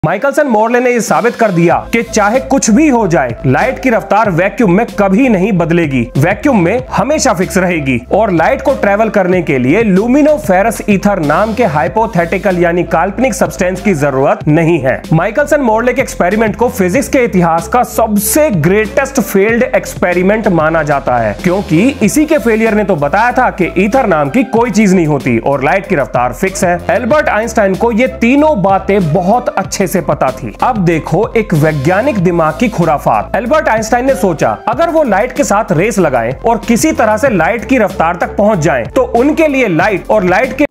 Michelson Morley ने यह साबित कर दिया कि चाहे कुछ भी हो जाए, लाइट की रफ्तार वैक्यूम में कभी नहीं बदलेगी, वैक्यूम में हमेशा फिक्स रहेगी। और लाइट को ट्रेवल करने के लिए लुमिनोफेरस ईथर नाम के हाइपोथेटिकल यानी काल्पनिक सब्सटेंस की जरूरत नहीं है। माइकलसन मोर्ले के एक्सपेरिमेंट को फिजिक्स के इतिहास का सबसे ग्रेटेस्ट फेल्ड एक्सपेरिमेंट माना जाता है, क्योंकि इसी के फेलियर ने तो बताया था कि ईथर नाम की कोई चीज नहीं होती और लाइट की रफ्तार फिक्स है। एल्बर्ट आइंस्टाइन को ये तीनों बातें बहुत अच्छे से पता थी। अब देखो एक वैज्ञानिक दिमाग की खुराफात। एल्बर्ट आइंस्टाइन ने सोचा अगर वो लाइट के साथ रेस लगाएं और किसी तरह से लाइट की रफ्तार तक पहुंच जाएं, तो उनके लिए लाइट और लाइट के